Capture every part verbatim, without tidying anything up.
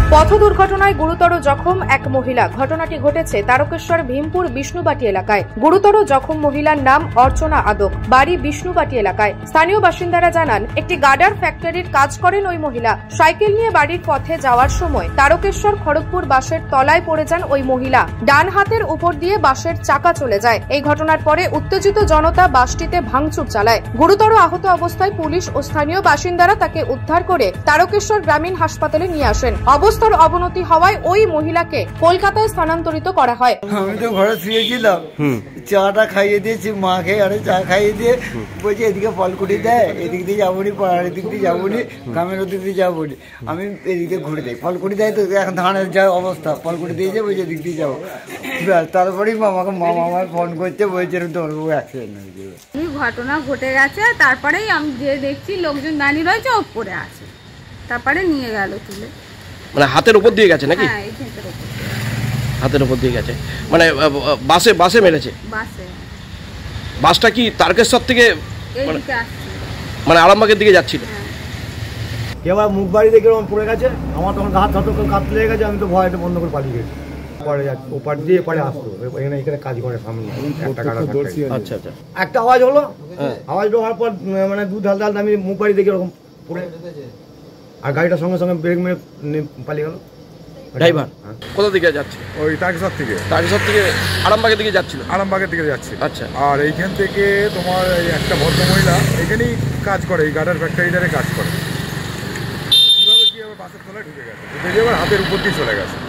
পথ দুর্ঘটনায় গুরুতর জখম এক মহিলা। ঘটনাটি ঘটেছে তারকেশ্বর ভীমপুর বিষ্ণুবাটি এলাকায়। গুরুতর জখম মহিলার নাম অর্চনা আদক, বাড়ি বিষ্ণুবাটি এলাকায়। স্থানীয় বাসিন্দারা জানান, একটি গার্ডার ফ্যাক্টরির কাজ করেন ওই মহিলা। সাইকেল নিয়ে বাড়ির পথে যাওয়ার সময় তারকেশ্বর খড়গপুর বাসের তলায় পড়ে যান ওই মহিলা। ডান হাতের উপর দিয়ে বাসের চাকা চলে যায়। এই ঘটনার পরে উত্তেজিত জনতা বাসটিতে ভাঙচুর চালায়। গুরুতর আহত অবস্থায় পুলিশ ও স্থানীয় বাসিন্দারা তাকে উদ্ধার করে তারকেশ্বর গ্রামীণ হাসপাতালে নিয়ে আসেন। অবস্থার অবনতি হওয়ায় ওই মহিলাকে কলকাতায় স্থানান্তরিত করা হয়। আমি তো ঘরে শুয়েছিলাম, চাটা খাইয়ে দিয়েছি মাকে, আরে চা খাইয়ে দিয়ে বলছে এদিকে ফলকুটি দেয়, এদিক দিয়ে যাবো নি, পাড়ার এদিক দিয়ে যাবো নি, গ্রামের ওদিক দিয়ে যাবো নি। আমি এদিক দিয়ে ঘুরে দেয়, ফলকুটি দেয় তো এখন ধানের যা অবস্থা, ফলকুটি দিয়ে যাবো, বলছে এদিক দিয়ে যাবো। তারপরেই মামাকে মামা আমার ফোন করছে, বলছে তোর বউ অ্যাক্সিডেন্ট হয়েছে। ঘটনা ঘটে গেছে, তারপরেই আমি যে দেখছি লোকজন দাঁড়িয়ে রয়েছে, ও পড়ে আছে, তারপরে নিয়ে গেল তুলে। মানে হাতের উপর দিয়ে গেছে নাকি? হ্যাঁ, এই হাতের উপর। হাতের উপর দিয়ে গেছে মানে বাসে বাসে মেরেছে? বাসে। বাসটা কি তারকেশ্বর থেকে এইদিকে আসছে, মানে আরামবাগের দিকে যাচ্ছিল? কেউ মুখ বাড়ি দেখে এরকম পড়ে গেছে, আমার তখন হাত হাত করে কাঁপতে লেগে গেছে, আমি তো ভয়টা বন্ধ করে পালিয়ে গেছি। পরে যাচ্ছে ওপার দিয়ে পরে আসতো, এখানে এখানে কাজ করে সামনে একটা গাড়া। আচ্ছা আচ্ছা। একটা আওয়াজ হলো, আওয়াজ হওয়ার পর মানে দু ঢাল ঢাল আমি মুখ বাড়ি দেখে এরকম পড়ে, আর গাড়িটার সঙ্গে সঙ্গে ব্রেক মেরে পালিয়ে গেল। ড্রাইভার কোথা দিকে যাচ্ছে? ওই তারকেশ্বর থেকে। তারকেশ্বর থেকে আরামবাগের দিকে যাচ্ছিল? আরামবাগের দিকে যাচ্ছে। আচ্ছা। আর এইখান থেকে তোমার একটা ভদ্রমহিলা এখানেই কাজ করে, এই গার্ডার ফ্যাক্টরিটারে কাজ করে। কীভাবে কীভাবে বাসের তলায় ঢুকে গেছে, ঢুকে গিয়ে আবার হাতের উপর দিয়ে চলে গেছে।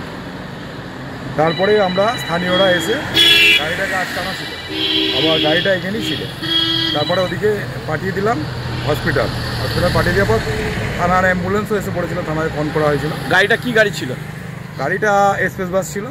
তারপরে আমরা স্থানীয়রা এসে গাড়িটাকে আটকানো ছিল, আবার গাড়িটা এখানেই ছিল। তারপরে ওদিকে পাঠিয়ে দিলাম হসপিটাল। হসপিটাল পাঠিয়ে দেওয়ার পর থানার অ্যাম্বুলেন্সও এসে পড়েছিল, থানায় ফোন করা হয়েছিল। গাড়িটা কি গাড়ি ছিল? গাড়িটা এক্সপ্রেস বাস ছিল,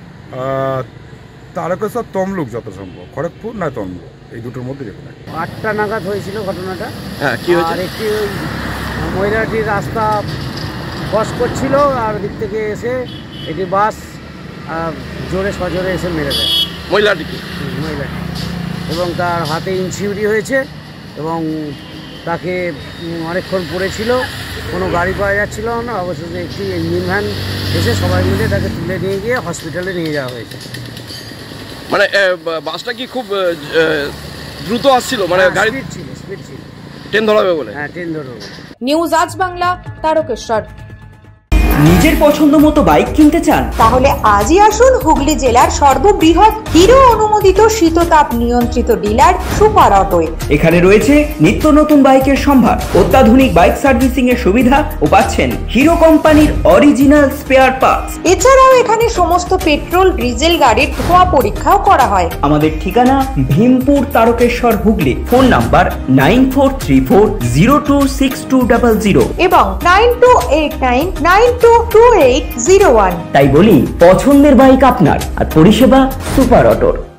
তারকেশ্বর তমলুক, যত সম্ভব খড়গপুর না তমলুক, এই দুটোর মধ্যে যেখানে। আটটা নাগাদ হয়েছিল ঘটনাটা। হ্যাঁ, কি হয়েছে? আর একটি মহিলাটি রাস্তা ক্রস করছিল, আর দিক থেকে এসে একটি বাস জোরে সজোরে এসে মেরে দেয় মহিলাটিকে। মহিলাটি এবং তার হাতে ইনজিউরি হয়েছে এবং তাকে অনেকক্ষণ পড়েছিল, কোনো গাড়ি পাওয়া যাচ্ছিল না। অবশেষে একটি ইঞ্জিন ভ্যান এসে সবাই মিলে তাকে তুলে নিয়ে গিয়ে হসপিটালে নিয়ে যাওয়া হয়েছে। মানে বাসটা কি খুব দ্রুত আসছিল? মানে গাড়ি ছিল, স্পিড ছিল, ট্রেন ধরাবে বলে? হ্যাঁ, ট্রেন ধরবে। নিউজ আজ বাংলা, তারকেশ্বর। নিজের পছন্দ মতো বাইক কিনতে চান? তাহলে আজই আসুন হুগলি জেলার সর্ববৃহৎ হিরো অনুমোদিত শীততাপ নিয়ন্ত্রিত ডিলার সুপার অটোয়। এখানে রয়েছে নিত্য নতুন বাইকের সম্ভার, অত্যাধুনিক বাইক সার্ভিসিং এর সুবিধা ও পাচ্ছেন হিরো কোম্পানির অরিজিনাল স্পেয়ার পার্টস। এছাড়াও এখানে সমস্ত পেট্রোল ডিজেল গাড়ির ধোঁয়া পরীক্ষাও করা হয়। আমাদের ঠিকানা Bhimpur, Tarakeswar, Hooghly. Phone number nine four three four zero two six two double zero এবং nine two eight nine nine two two eight zero one. তাই বলি, পছন্দের বাইক আপনার আর পরিষেবা সুপার অটোর।